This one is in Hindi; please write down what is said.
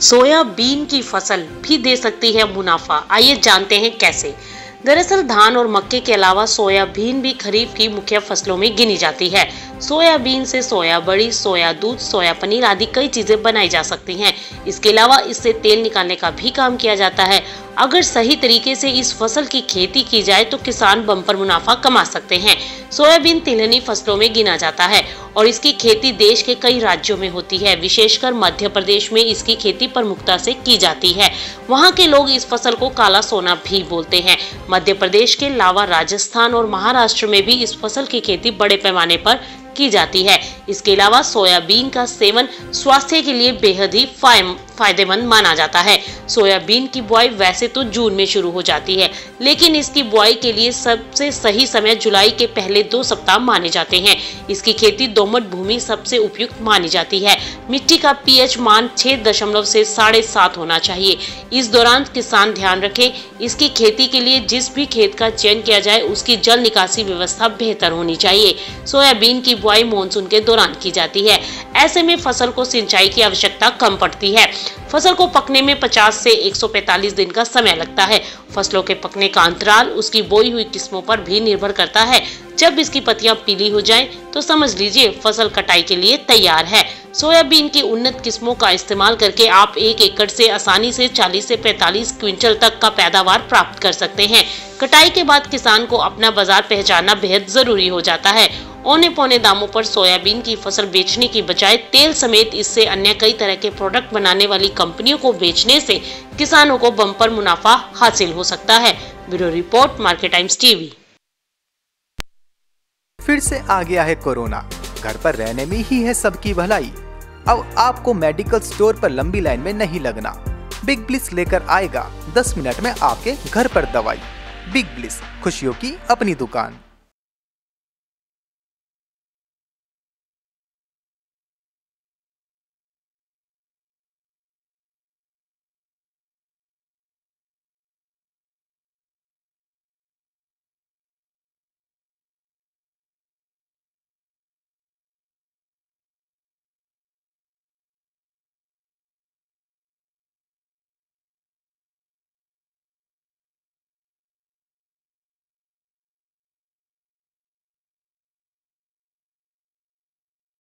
सोयाबीन की फसल भी दे सकती है मुनाफा। आइए जानते हैं कैसे। दरअसल धान और मक्के के अलावा सोयाबीन भी खरीफ की मुख्य फसलों में गिनी जाती है। सोयाबीन से सोया बड़ी, सोया दूध, सोया पनीर आदि कई चीजें बनाई जा सकती हैं। इसके अलावा इससे तेल निकालने का भी काम किया जाता है। अगर सही तरीके से इस फसल की खेती की जाए तो किसान बम्पर मुनाफा कमा सकते हैं। सोयाबीन तिलहनी फसलों में गिना जाता है और इसकी खेती देश के कई राज्यों में होती है। विशेषकर मध्य प्रदेश में इसकी खेती प्रमुखता से की जाती है। वहाँ के लोग इस फसल को काला सोना भी बोलते हैं। मध्य प्रदेश के अलावा राजस्थान और महाराष्ट्र में भी इस फसल की खेती बड़े पैमाने पर की जाती है। इसके अलावा सोयाबीन का सेवन स्वास्थ्य के लिए बेहद ही फायदेमंद माना जाता है। सोयाबीन की बुआई वैसे तो जून में शुरू हो जाती है, लेकिन इसकी बुआई के लिए सबसे सही समय जुलाई के पहले 2 सप्ताह माने जाते हैं। इसकी खेती दोमट भूमि सबसे उपयुक्त मानी जाती है। मिट्टी का पीएच मान 6 से 7.5 होना चाहिए। इस दौरान किसान ध्यान रखें, इसकी खेती के लिए जिस भी खेत का चयन किया जाए उसकी जल निकासी व्यवस्था बेहतर होनी चाहिए। सोयाबीन की बुआई मानसून के दौरान की जाती है। ऐसे में फसल को सिंचाई की आवश्यकता कम पड़ती है। फसल को पकने में 50 से 145 दिन का समय लगता है। फसलों के पकने का अंतराल उसकी बोई हुई किस्मों पर भी निर्भर करता है। जब इसकी पत्तियां पीली हो जाएं, तो समझ लीजिए फसल कटाई के लिए तैयार है। सोयाबीन की उन्नत किस्मों का इस्तेमाल करके आप 1 एकड़ से आसानी से 40 से 45 क्विंटल तक का पैदावार प्राप्त कर सकते हैं। कटाई के बाद किसान को अपना बाजार पहचानना बेहद जरूरी हो जाता है। औने पौने दामों पर सोयाबीन की फसल बेचने की बजाय तेल समेत इससे अन्य कई तरह के प्रोडक्ट बनाने वाली कंपनियों को बेचने से किसानों को बम्पर मुनाफा हासिल हो सकता है। Bureau report, market times TV. फिर से आ गया है कोरोना, घर पर रहने में ही है सबकी भलाई। अब आपको मेडिकल स्टोर पर लंबी लाइन में नहीं लगना। बिग ब्लिस लेकर आएगा 10 मिनट में आपके घर पर दवाई। बिग ब्लिस, खुशियों की अपनी दुकान।